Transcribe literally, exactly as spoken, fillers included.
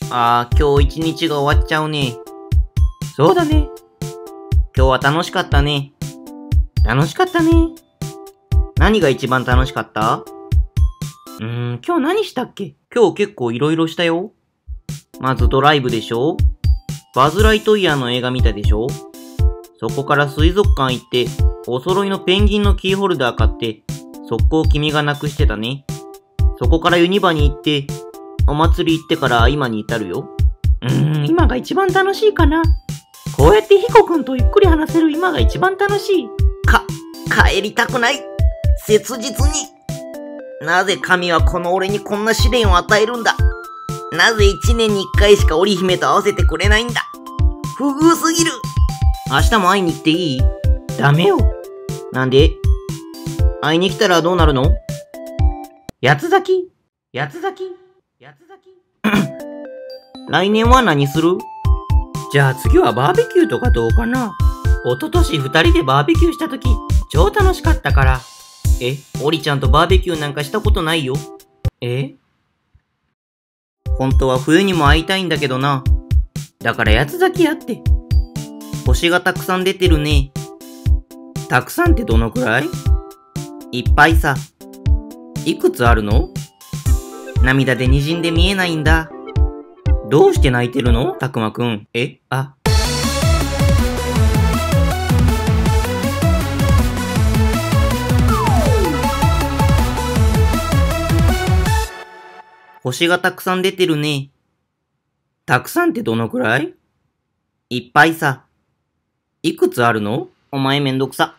ああ、今日一日が終わっちゃうね。そうだね。今日は楽しかったね。楽しかったね。何が一番楽しかった？うーん、今日何したっけ？今日結構いろいろしたよ。まずドライブでしょ？バズ・ライトイヤーの映画見たでしょ？そこから水族館行って、お揃いのペンギンのキーホルダー買って、速攻君がなくしてたね。そこからユニバに行って、お祭り行ってから今に至るよ。うーん、今が一番楽しいかな。こうやってヒコくんとゆっくり話せる今が一番楽しい。か、帰りたくない。切実に。なぜ神はこの俺にこんな試練を与えるんだ。なぜ一年に一回しか織姫と会わせてくれないんだ。不遇すぎる。明日も会いに来ていい？ダメよ。なんで？会いに来たらどうなるの？八つ咲き？八つ咲き？八つ咲き？来年は何する？じゃあ次はバーベキューとかどうかな？一昨年二人でバーベキューしたとき、超楽しかったから。え、オリちゃんとバーベキューなんかしたことないよ。え？本当は冬にも会いたいんだけどな。だから八つ咲きやって。星がたくさん出てるね。たくさんってどのくらい？いっぱいさ。いくつあるの？涙で滲んで見えないんだ。どうして泣いてるの？たくまくん。え？あ。星がたくさん出てるね。たくさんってどのくらい？いっぱいさ。いくつあるの？お前めんどくさ。